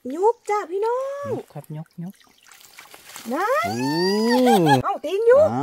ยุบจ้าพี่น้องยกครับยกนะโอ้เอาตีนยุบ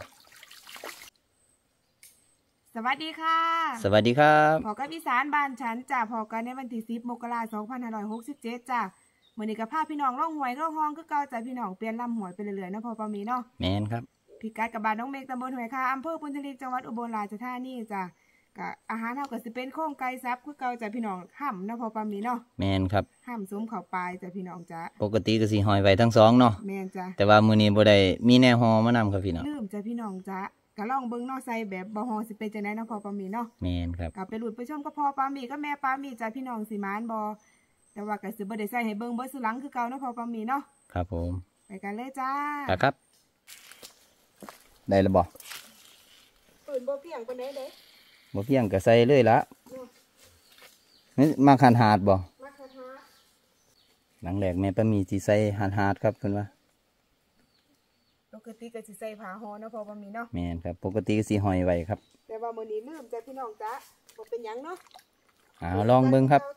สวัสดีค่ะสวัสดีครับพอกับอีสานบ้านฉันจ้าพอกันในวันที่10 มกราคม 2567จ้าเมื่อนี้กับพาพี่น้องล่องหวยล่องห้องก็เก่าจ้าพี่น้องเปลี่ยนลำหวยไปเรื่อยๆนะพอปามีเนาะแมนครับพิกัดกับบ้านน้องเมฆตำบลหวยคาอำเภอปุณณรีจังหวัดอุบลราชธานีจ้ากับอาหารเท่ากับสิเป็นโค้งไก่ซับคือเก่าจ้าพี่น้องห่ำนะพอปามีเนาะแมนครับห่ำซุ้มข้าวปลายจ้าพี่น้องจ้าปกติก็สิหอยไว้ทั้งสองเนาะแมนจ้าแต่ว่ามื้อนี้บ่ได้มีแนวฮอมานำครับพี่น้องลืมจ้าพี่น้องจ้ากะล่องเบิ้งนอกใส่แบบบ่ฮอสิเป็นจังได๋นะพอปามีเนาะแมนครับกลับไปหลุดไปชมก็พอปามีก็แม่ปามีจ้าพี่น้องสิมานบ่แต่ว่าก็สิบ่ได้ใส่ให้เบิ่งบ่สุหลังคือเก่านะพอปามีเนาะครับผมไปกันเลยจ้าครับได้แล้วบ่ปืนบ่เพียงปานใดเด้บ่เพียงก็ใส่เลยละนี่มาขันหาดบ่มาคาถาหลังแรกแม่ป้ามีสิใส่หาดครับเพิ่นว่าปกติก็สิใส่ผ้าห่อนะพอปามีเนาะแม่นครับปกติก็สิหอยไว้ครับแต่ว่ามื้อนี้ลืมจ้าพี่น้องจ้าบ่เป็นหยังเนาะลองเบิ่งครับ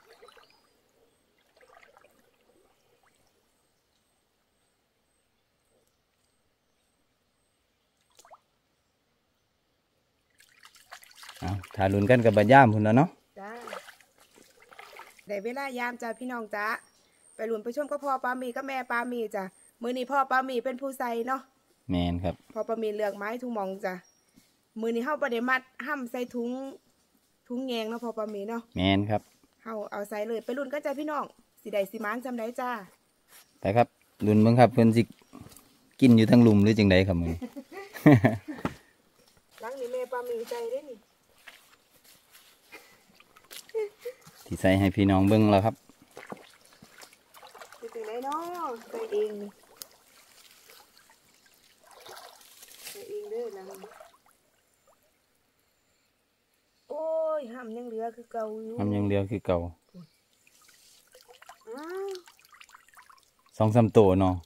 ถ่ายลุ้นกันกับบัดย่ามพุ่นแล้วเนาะจ้าได้เวลายามจ้าพี่น้องจ้าไปลุ้นไปชมก็พ่อปามีก็แม่ปามีจ้ามื้อนี้พ่อปามีเป็นผู้ใส่เนาะแมนครับพ่อปามีเลือกไม้ทุงมองจ้ามื้อนี้เฮาบ่ได้มัดห้ำใส่ถุงแยงเนาะพ่อปามีเนาะแมนครับเฮาเอาใส่เลยไปลุ้นกันจ้าพี่น้องสิได้สิมานจำได้จ้าไปครับลุ้นเบิ่งครับเพิ่นสิกินอยู่ทั้งหลุมหรือจังไดครับมื้อนี้หลังนี้แม่ปามีใจได้นี่ที่ใส่ให้พี่น้องเบิ่งแล้วครับเป็นไงเนาะใส่เองใส่เองเด้อนะโอ้ยห้ำยังเหลือคือเก่าอยู่ห้ำยังเหลือคือเก่า2-3 ตัวเนาะ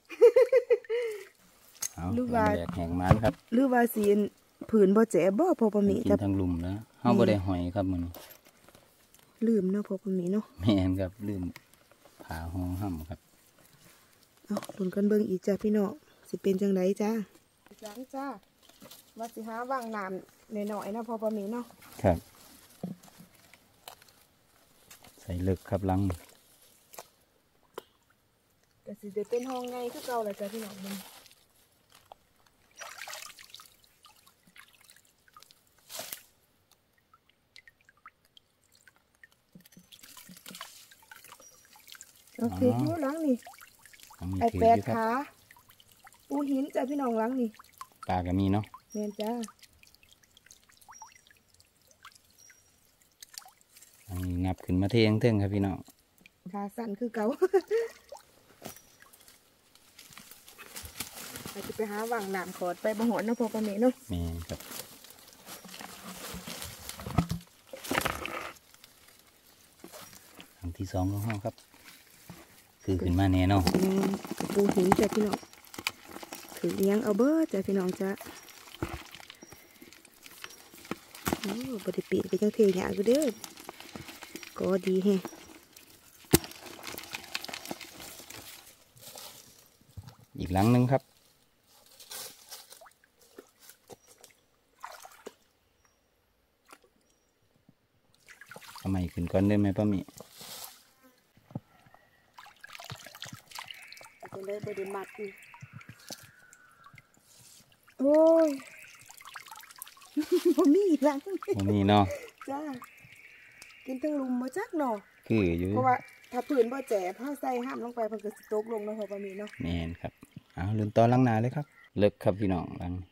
หรือว่าแห้งมันครับหรือว่าสีผืนบ่แจ๋บ่พอปามีกินทั้งหลุมนะเฮาบ่ได้หอยครับมื้อนี้ลืมเนาะพอปามีเนาะแม่นครับลืมผ่าห้องห้ำครับเอาลุ้นกันเบิ่งอีกจ้าพี่น้องสิเป็นจังไดจ้าจังจ้าว่าสิหาว่างน้ำหน่อยๆนะพอปามีเนาะครับใส่ลึกครับลังก็สิได้เป็นห้องไงคือเก่าแหละจ้าพี่น้องมันโอเคอยู่หลังนี่ไอ8 ขาปูหินจ้าพี่น้องหลังนี่ปลาก็มีเนาะแม่นจ้างับขึ้นมาเที่ยงเทิงครับพี่น้องขาสั่นคือเก่าอาจจะไปหาว่างน้ำขอดไปบ่หอนนะพอปามีเนาะแม่ครับครั้งที่2ของห้องครับคือขึ้นมาแน่เนาะปูหินจ้ะพี่น้องถือเลี้ยงเอาเบอร์จ้ะพี่น้องจ้ะโอ้บไดปีนไปจังเทียก็เด้อก็ดีแฮะอีกหลังนึงครับทำไมขึ้นก่อนได้ไหมป้ามีจะเลยไปดูมัดอีกโอ้ยบ่มีหลังบ่มีเนาะจ้ากินทั้งลุมมาจักเนาะคืออยู่เพราะว่าถ้าผืนบ่แจ๋ผ้าใส่ห้ามลงไปเพิ่นก็สิตกลงเนาะพอปามีเนาะแม่นครับลุ้นต่อลังนาเลยครับเลิกครับพี่น้องลัง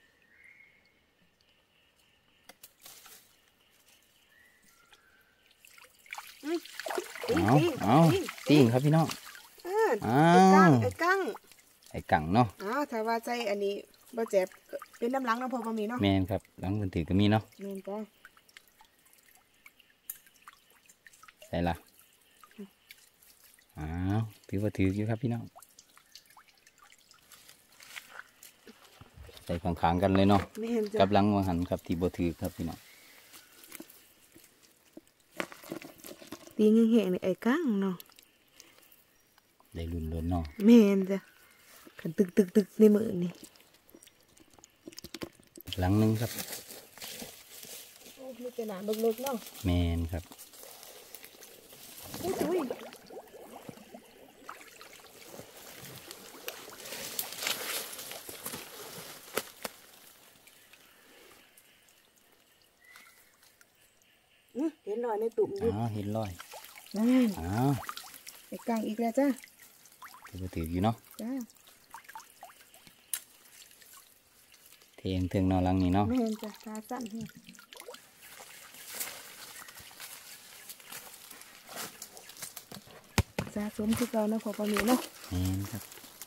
เอาติ้งครับพี่น้องไอ้กั้งเนาะถ้าว่าใจอันนี้บ่เจ็บเป็นน้ำล้างน้ำพอปามีเนาะแมนครับล้างบนถือก็มีเนาะแมนจ้าใส่ละถือว่าถืออยู่ครับพี่น้องใส่ข้างๆกันเลยเนาะกับล้างวางหันครับที่บ่ถือครับพี่น้องตีแห้งๆในไอ้กั้งเนาะได้ลุ้นล้นเนาะแม่นจ้ะขันตึกในมือนี่หลังนึงครับโอ้มีแต่หนาเบิกๆเนาะแมนครับอุ้ยเห็นรอยในตุ่มอยู่เห็นรอยไอ้กลางอีกแล้วจ้ะถืออยู่เนาะจ้าเทียงถึงนอนหลังนี่เนาะไม่เห็นจ้ะตาสั้นเพียงสะสมที่เก่านะพอประมีเนาะครับ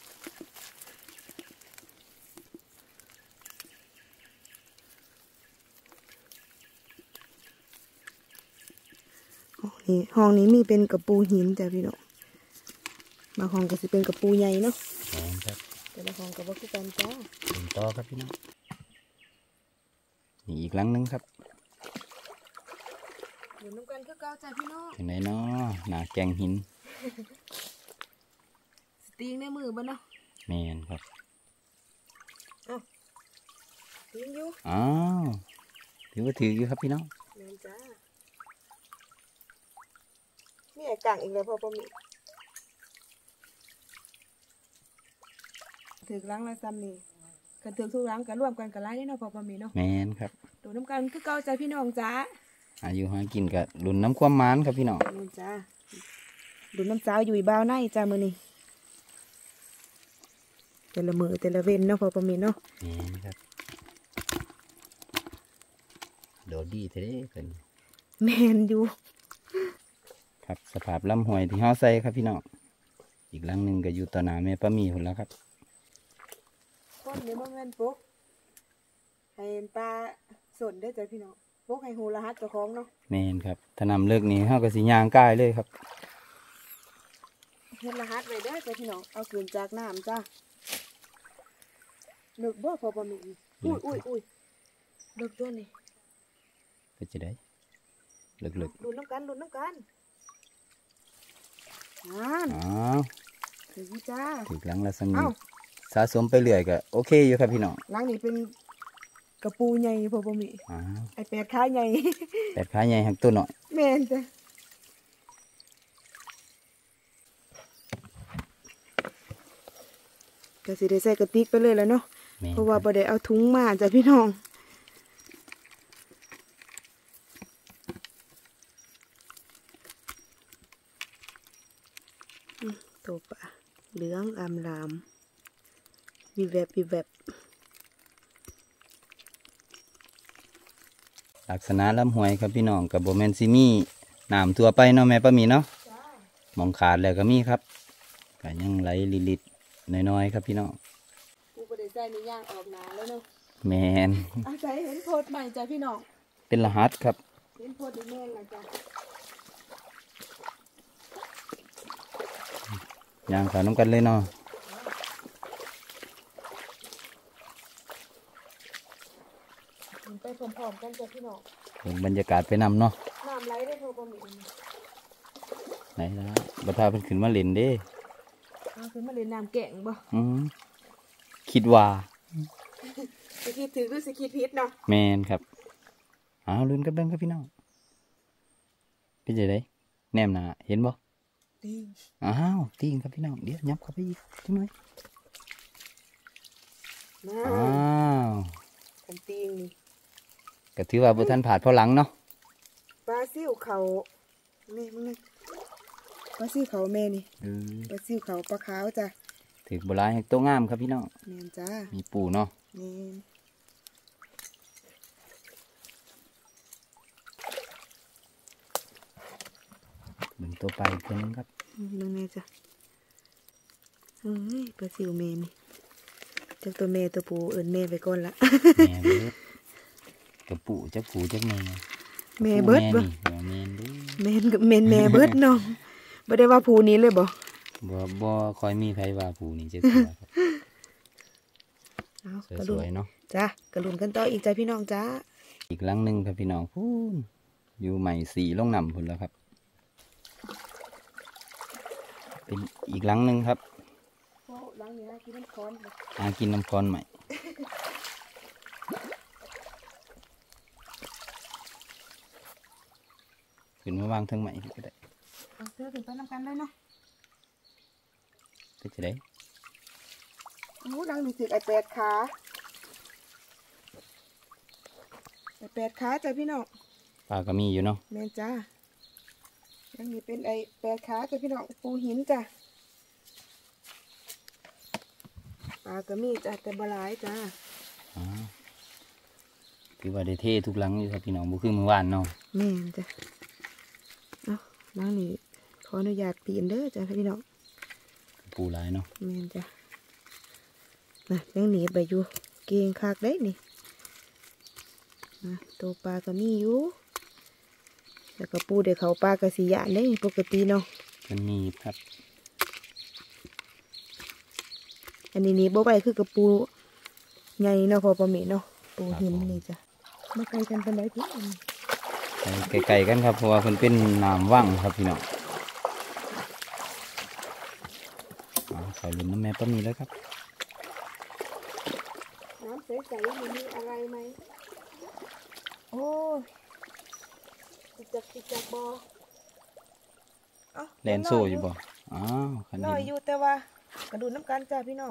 นี่ห้องนี้มีเป็นกระปูหินจ้ะพี่น้องบางห้องก็จะเป็นกระปูใหญ่เนาะครับแต่ละห้องก็บ่คือกันจ้าเป็นต่อครับพี่น้องนี่อีกหลังนึงครับอยู่น้ำกันคือเก่าจ้ะพี่น้องที่ไหนเนาะหนาแกงหินสติงในมือบ่เนาะแมนครับติงอยู่ถือว่าถืออยู่ครับพี่น้องแมนจ้ามีไอ้กลางอีกแล้วพอประมีถือล้างแล้วซ้ำนี่กันถือทุกล้างกันร่วมกันกันไล่นี่เนาะพอประมีเนาะแมนครับดูน้ำกันคือเก่าใจพี่น้องจ้าอายุหากินกับดุนน้ำความหมานครับพี่น้องแมนจ้าดูน้ำสาวอยู่บ้าวในจ้ามือนี่แต่ละมือแต่ละเว้นเนาะพอประมีเนาะแมนครับโดดดีเท่เพิ่นแมนอยู่ครับสภาพลำห้วยที่ห้าใส่ครับพี่น้องอีกหลังหนึ่งก็อยู่ต่อหน้าแม่ป้ามีหุ่นแล้วครับคนนี้มันเป็นปุ๊กให้ปลาสนได้ใจพี่น้องปุ๊กให้หูรหัสเจ้าของเนาะแม่นครับถ้านำเลิกนี้ห้าก็สิย่างก้ายเลยครับเห็นรหัสไว้ได้ใจพี่น้องเอาเกินจากน้ำจ้าเลิกบ่พอประมีอุ้ยเลิกตัวนี้ก็จะได้เลิกลุ้นน้ำกันถือจ้าถือหลังละสมีสะสมไปเรื่อยก็โอเคอยู่ครับพี่น้องหลังนี้เป็นกระปูใหญ่พอประมีไอแปดขาใหญ่ 8 ขาใหญ่หักตัวหน่อยแม่นจ้ะก็สิได้ใส่กระติกไปเลยแล้วเนาะเพราะว่าบ่ได้เอาถุงมาจ้ะพี่น้องตัวปลาเหลืองอามรามวิแวบลักษณะลำห้วยครับพี่น้องกับโบแมนซิมี่น้ำตัวไปเนาะแม่ป้ามีเนาะมองขาดแล้วก็มีครับก็ยังไหลลิดๆน้อยๆครับพี่น้องกูบ่ได้ใส่ในย่างออกหนาแล้วเนาะแมนอาศัยเห็นโพดใหม่จ้ะพี่น้องเป็นรหัสครับเห็นโพดแม่นละจ้ะย่างขาน้ำกันเลยเนาะไปพร้อมๆกันจ้ะพี่น้องเห็นบรรยากาศไปนำเนาะน้ำไหลได้พอประมีไหนนะบัตาเป็นขึ้นมาเล่นเด้ขึ้นมาเล่นน้ำแก่งบ่คิดว่าสิคิดถือคือสิคิดพิษเนาะแมนครับลุ้นกับเบิ้งครับพี่น้องพี่เจได้แนมหนาเห็นบ่ตีตีครับพี่น้องเดี๋ยวยับเข้าไปอีกใช่ไหมผมตีงนี่ก็ถือว่าบุท่านผ่านพอหลังเนาะปลาซิ่วเขานี่มึงปลาซิ่วเขาแม่นี่ปลาซิ่วเขาปลาขาวจ้ะถือโบราณให้ตัวงามครับพี่น้องแม่จ้ามีปูเนาะนี่หนึ่งตัวไปตัวนึงครับนึงแม่จ้ะปลาซิ่วแม่นี่จากตัวแม่ตัวปูแม่ไปก่อนละแม่เบิดตัวปูจากปูจากแม่แม่เบิดบ่แม่ดูแม่เบิดน้องบ่ได้ว่าปูนี้เลยบ่คอยมีไผว่าปูนี้จะสวยเนาะจ้ะกระลุนกันต่ออีกจ้ะพี่น้องจ้าอีกหลังนึงครับพี่น้องพูนอยู่ใหม่สีลงนำพุ่นแล้วครับเป็นอีกหลังหนึ่งครับโอ้หลังนี้หากินน้ำค้อนค่ะหากินน้ำคอนใหม่ขึ้นมาวางทั้งใหม่ก็ได้เอาเสื้อถึงไปน้ำกันเลยเนาะก็จะได้โอ้หลังนี้ถึงไอแปดขาไอแปดขาจ้ะพี่น้องปลาก็มีอยู่เนาะแม่นจ้าหลังนี้เป็นไอแปดขาจ้ะพี่น้องปูหินจ้ะปลาก็มีจ้ะแต่บหลายจ้าอ๋อคือว่าได้เท่ทุกหลังอยู่ครับพี่น้องบุคือเมื่อวานเนาะแม่นจ้ะเอาหลังนี้ขออนุญาตปีนเด้อจ้ะพี่น้องปูหลายเนาะแม่นจ้ะนะยังหนีไปอยู่เก่งคักได้นี่นะตัวปลาก็มีอยู่แล้วก็ปูเด็กเขาปลากระสียานได้ปกติเนาะมันมีครับอันนี้นี่บ่ไปคือกระปูใหญ่เนาะพอประเมิเนาะปูหินนี่จ้ะมาไกลกันเป็นไรพี่ไปไกลๆกันครับเพราะว่ามันเป็นน้ำว่างครับพี่น้องขอลุ้นน้ำแม่ป้ามีแล้วครับน้ำใสๆมีอะไรไหมโอ้ยจักบอแลนโซ่อยู่บ่อ้าวคันน้นี้อยอยู่แต่ว่ากระดูดน้ำกันจ้าพี่น้อง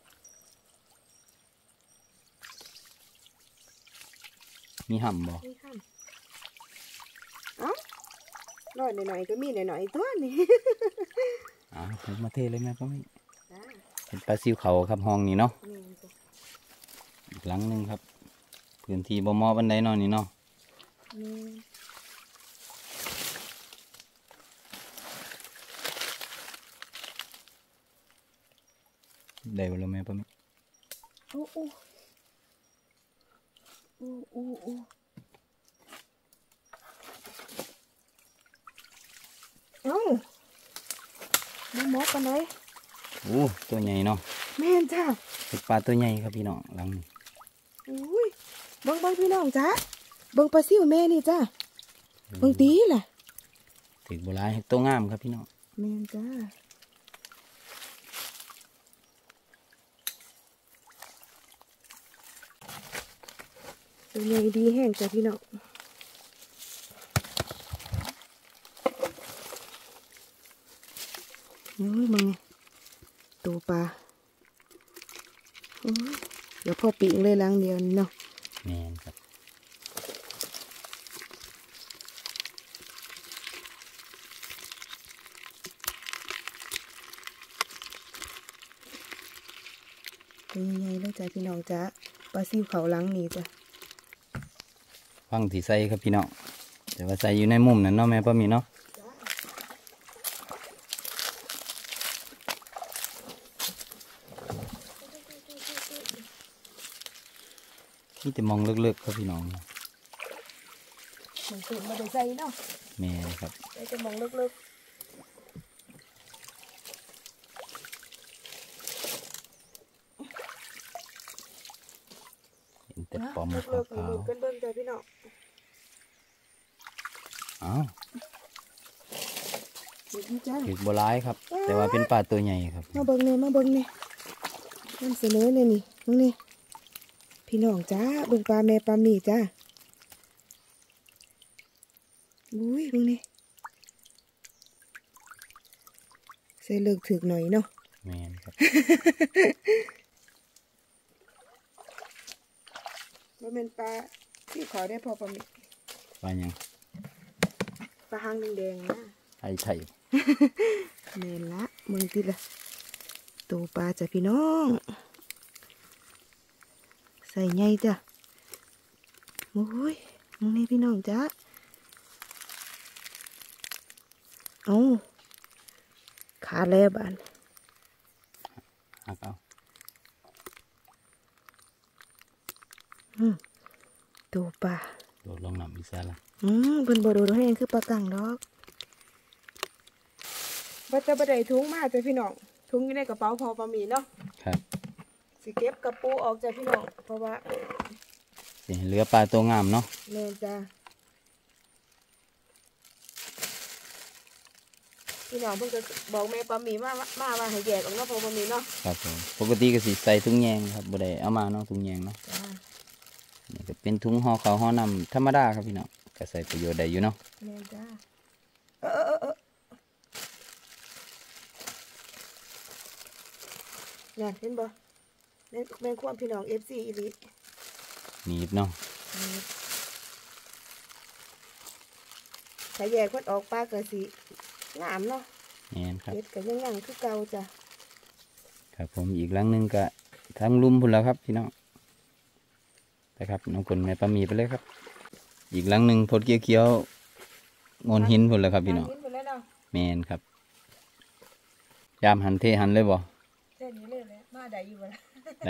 มีห่ำบ่นี่ค่ะเอ้าน้อยหน่อยๆก็มีหน่อยๆตัวนี่ผมมาเทเลยแม่ป้ามีจ้าเป็นปลาซิวเขาครับห้องนี้เนาะนี่จ้ะอีกหลังหนึงครับพื้นที่บ่เหมาะบันไดเนาะนี่เนาะนี่ได้บ่แล้วแม่ป้ามีโอ้โอ้โอ้โอ้โอ้เอ้าน้ำมอกกันเลยโอ้ตัวใหญ่เนาะแม่นจ้าเป็นปลาตัวใหญ่ครับพี่น้องหลังนี้อุ้ยเบิ่งพี่น้องจ้าเบิ่งปลาซิวแม่นี่จ้าเบิ่งตีแหละถือโบราณตัวงามครับพี่น้องแม่นจ้าตัวใหญ่ดีแห้งจ้ะพี่น้องโอ้ยมึงตัวปลาโอ้ยเดี๋ยวพ่อปิ่งเลยล้างเดียวนี่เนาะแม่นครับตัวใหญ่ๆเลยจ้ะพี่น้องจ้าปลาซิวเขาล้างนี่จ้ะฟังที่ใส่ครับพี่น้องแต่ว่าใส่อยู่ในมุมนั้นเนาะแม่ป้ามีเนาะนี่จะมองเลิกๆครับพี่น้องมันตื่นมาได้ใส่เนาะแม่นครับได้จะมองเลิกเห็นแต่ๆนะปอมเลิขากๆวดูกันเบิ่งจ้ะพี่น้องๆอ้าวเดี๋ยวนี้จ้าถือโบราณครับ แต่ว่าเป็นปลาตัวใหญ่ครับมาเบิ่งเนี่ยมาเบิ่งเนี่ยนำเสนอเนี่ยนี่มึงนี่พี่น้องจ้าเบิ่งปลาแม่ปลาหมีจ้าอุ้ยมึงนี่ใส่เลิกถึกหน่อยเนาะแม่นครับว่าเป็นปลาที่ขอได้พอปลาหมีปลาหยังปลาหางแดงๆนะไทยไทยแม่นละมึงติละตัวปลาจ้ะพี่น้องใส่ใหญ่จ้ะโอ้ยมึงนี่พี่น้องจ้าเอาขาดแล้วบานหักเอาตัวปลาโดดลงน้ำอีกซะละเพิ่นบ่โดดให้คือปลากังดอกบ่จะบ่ได้ถุงมาจ้ะพี่น้องถุงอยู่ในกระเป๋าพอปลาหมีเนาะครับสิเก็บกระปูออกจ้ะพี่น้องเพราะว่าสิเหลือปลาตัวงามเนาะแม่นจ้ะพี่น้องเพิ่งจะบอกแม่ปามีมาว่าให้แยกออกเนาะพอปามีเนาะครับผมปกติก็สิใส่ถุงแยงครับบ่ได้เอามาเนาะถุงแยงเนาะจ้านี่ก็เป็นถุงห่อข้าวห่อน้ำธรรมดาครับพี่น้องก็ใส่ประโยชน์ได้อยู่เนาะแม่จ้าเนี่ยเห็นบ่แม่ความพี่น้อง FC อีหลีหนีบเนาะถ้าแยกคนออกปลาก็สิงามเนาะแม่นครับเฮ็ดก็ยังคือเก่าจ้ะครับผมอีกหลังหนึงก็ทั้งลุมพุ่นแล้วครับพี่น้องไปครับน้องคนแม่ปลาหมีไปเลยครับ อีกหลังหนึงพดเขียวๆงอนหินพุ่นแล้วครับพี่น้องเห็นไปแล้วเนาะแม่นครับยามหันเทหันเลยบ่เส้นนี้เลยแหละมาได้อยู่บ่ล่ะได้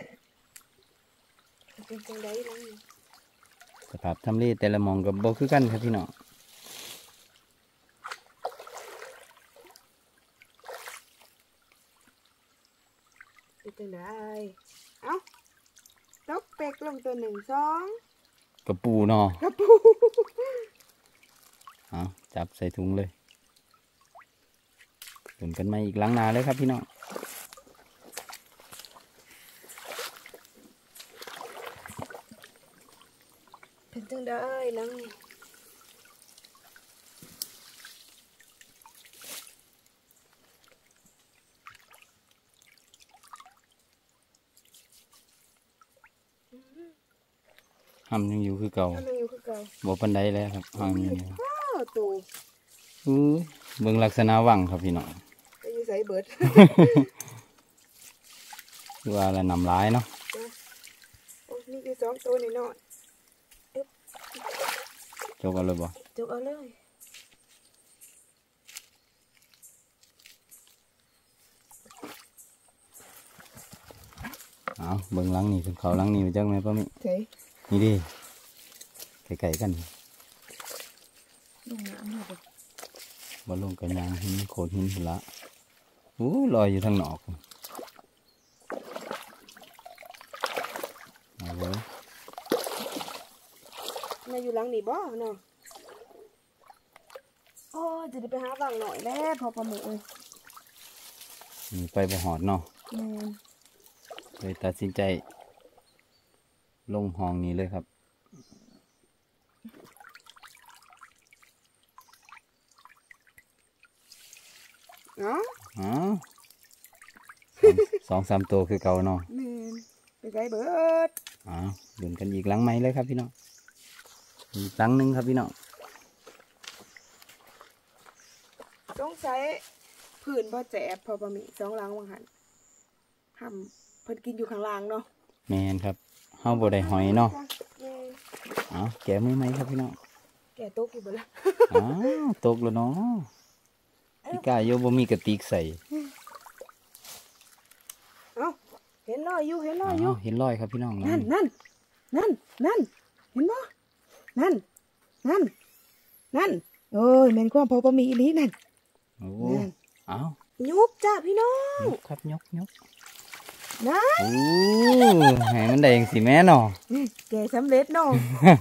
เป็นจังได๋ล่ะนี่สภาพทำเลแต่ละหมองกับบ่คือกันครับพี่น้องเป็นจังได๋เอ้าตกเป็กลงตัว1 2 กระปูเนาะกระปูเอาจับใส่ถุงเลยหนุนกันมาอีกหลังนาเลยครับพี่น้องเป็นจังได๋นังนี่ห้ำยังอยู่คือเก่าทำยังอยู่คือเก่าบ่ปันไดแล้วครับห้ำยังอยู่อ้าวตู่อู้ยเบิ่งลักษณะวังครับพี่น้องไปอยู่ไสเบิดคือว่าละนำร้ายเนาะโอ้มีอยู่2ตัวนี่เนาะจกเอาเลยบ่จกเอาเลยเอาเบิ่งหลังนี่เป็นเขาหลังนี่ไปจังไหมป้ามิเฮ้ยนี่ดิไก่ๆกันลงน้ำเนาะบ่บ่ลงกันยางหินโขดหินพุ่นละอู้ลอยอยู่ทางนอกเอาเลยมาอยู่หลังนี่บ่เนาะโอ้จะได้ไปหาบางหน่อยแล้วพอปลาหมึกเอ้ยนี่ไปบ่หอดเนาะแม่นเลยตัดสินใจลงห้องนี้เลยครับเนาะอ้าวสองสามตัวคือเก่าเนาะแม่นไปไสเบิดอ้าวดุนกันอีกหลังไหมเลยครับพี่น้องอีกหลังหนึงครับพี่น้องสงสัยผื่นบ่แจบพอปลาหมึก2หลังว่าหั่นห้ำเพิ่นกินอยู่ข้างล่างเนาะแมนครับเฮาบ่ได้หอยเนาะแม่นอ้าวแกะมือไหมครับพี่น้องแกตกอยู่บ่ล่ะอ้าวตกแล้วเนาะพี่กายโยบ่มีกระติกใส่เอ้าเห็นรอยอยู่อ้าวเห็นรอยครับพี่น้องนั่นเห็นบ่นั่นโอ้ยแม่นความพอปลาหมึกอีหลีนั่นโอ้นั่นอ้าวยุบจ้าพี่น้องยกครับยกนั่นโอ้ให้มันได้จังสิแม่เนาะนี่แกสำเร็จเนาะ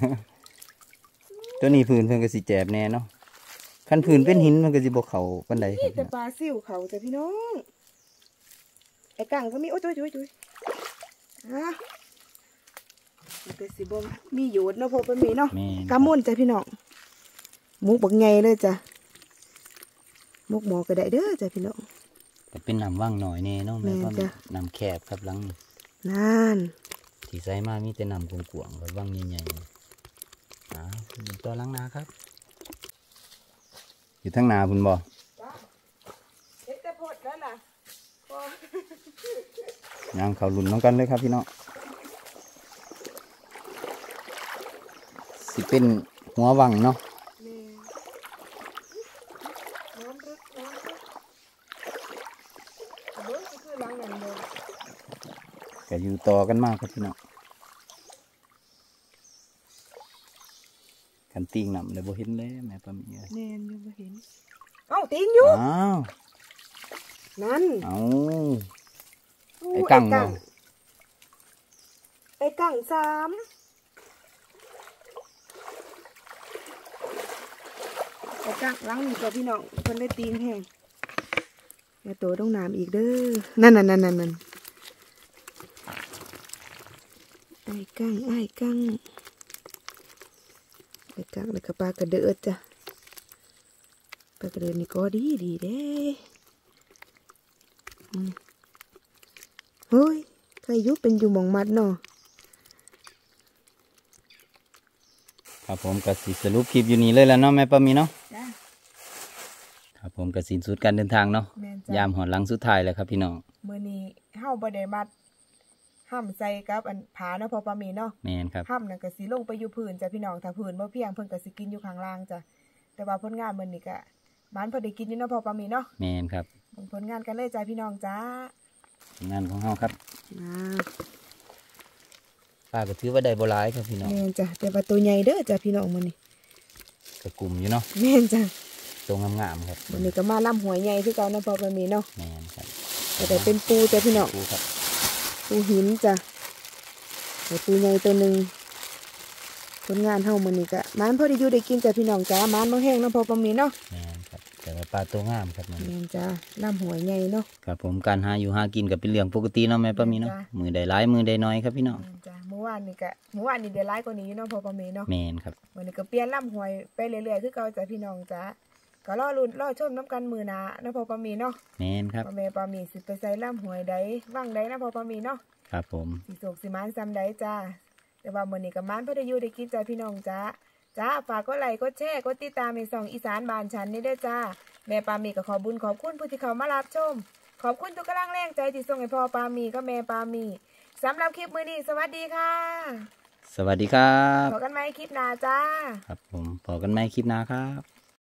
ตัวนี้พื้นเพิ่นก็สิแจบแน่เนาะคันพื้นเป็นหินมันก็สิบ่เข้าปานใดครันี่บแต่ปลาซิ่วเขาจ้ะพี่น้องไอ้กังก็มีโอ้ยจุยอ่ะมันก็สิบ่มีโยดเนาะพอปลาหมึกเนาะแม่นกำมุนจ้ะพี่น้องมุกบักไงเลยจ้ะมุกหมอก็ได้เด้อจ้ะพี่น้องก็เป็นน้ำว่างหน่อยแน่เนาะแม่แม่นว่าจ้ะน้ำแคบครับหลังนี้นั่นที่ใส่มามีแต่น้ำกวางๆกับว่างใหญ่ๆอยู่ตัวหลังนาครับ อยู่ทั้งนาพุ่นบ่เฮ็ดแต่พดแล้วล่ะพอย่างเขาลุ่นน้องกันเลยครับพี่น้องสิเป็นหัววังเนาะแม่น้ำลึกเบิ่งสิคือหลังนั่นเด้อก็อยู่ต่อกันมากครับพี่น้องกันติ้งนำเลยบ่เห็นเลยแม่ปามีเอ้ยแม่นอยู่บ่เห็นเอ้าติงอยู่อ้าวนั่นเอาอู้ไอ้กังเนาะไอ้กังสามเอากางล้างนี่ตัวพี่น้องเพิ่นได้ตีนแห้งอย่าโตต้องน้ำอีกเด้อนั่นไอ้กั้งเลยค่ะปลากระเดิดจ้ะปลากระเดิดนี่ก็ดีเด้เฮ้ยใครยุบเป็นอยู่หมองมัดเนาะครับผมกสิสรุปคลิปอยู่นี่เลยแล้วเนาะแม่ปามีเนาะจ้ะครับผมกสินสุดการเดินทางเนาะแม่นจ้ะยามหอดหลังสุดท้ายแล้วครับพี่น้องมื้อนี้เฮาบ่ได้มัดห้ำใส่กับอันผาเนาะพอปามีเนาะแม่นครับห้ำน่ะก็สิลงไปอยู่พื้นจ้ะพี่น้องถ้าพื้นบ่เพียงเพิ่นก็สิกินอยู่ข้างล่างจ้ะแต่ว่าผลงานมื้อนี้ก็บ้านเพิ่นได้กินอยู่เนาะพอปามีเนาะแม่นครับเบิ่งผลงานกันเลยจ้ะพี่น้องจ้างานของเฮาครับมาป้าก็ถือว่าได้บ่หลายครับพี่น้องแม่นจ้ะแต่ว่าตัวใหญ่เด้อจ้ะพี่น้องมื้อนี้ก็กลุ่มอยู่เนาะแม่นจ้ะตัวงามๆครับมื้อนี้ก็มาล่ำหวยใหญ่คือเก่าเนาะพอปามีเนาะแม่นครับแต่ได้เป็นปูจ้ะพี่น้องปูครับปูหินจ้ะแต่ปูใหญ่ตัวหนึงผลงานเฮามื้อนี้ก็มันพอได้อยู่ได้กินจ้ะพี่น้องจ้ามันบ่แห้งเนาะพอปามีเนาะแม่นครับแต่ว่าปลาตัวงามครับมันแม่นจ้ะล่ำหวยใหญ่เนาะครับผมการหาอยู่หากินก็เป็นเรื่องปกติเนาะแม่ปามีเนาะจ้ะมือใดหลายมือใดน้อยครับพี่น้องจ้ะเมื่อวานนี่เดี๋ยวร้ายกว่านี้อยู่เนาะพอประเมเนาะแม่นครับวันนี้ก็เปลี่ยนล่ำหวยไปเรื่อยๆคือเก่าจ้ะพี่น้องจ้ะก็รอลุ้นรอชมน้ำกันมือหนาเนาะพอประเมเนาะแม่นครับประเมสิไปใส่ล่ำหวยใดว่างใดนะพอประเมเนาะครับผมสิโศกสิมานซ้ำใดจ้าแต่ว่ามื้อนี้ก็มานพอได้อยู่ได้กินจ้ะพี่น้องจ้าฝากกดไลค์กดแชร์กดติดตามในช่องอีสานบ้านฉันนี่ด้วยจ้าแม่ปามีก็ขอบุญขอบคุณผู้ที่เข้ามารับชมขอบคุณทุกกำลังแรงใจที่ส่งให้พ่อปามีก็แม่ปามีสำหรับคลิปมื้อนี้สวัสดีค่ะสวัสดีครับพบกันใหม่คลิปหน้าจ้าครับผมพอกันไหมคลิปหน้าครับ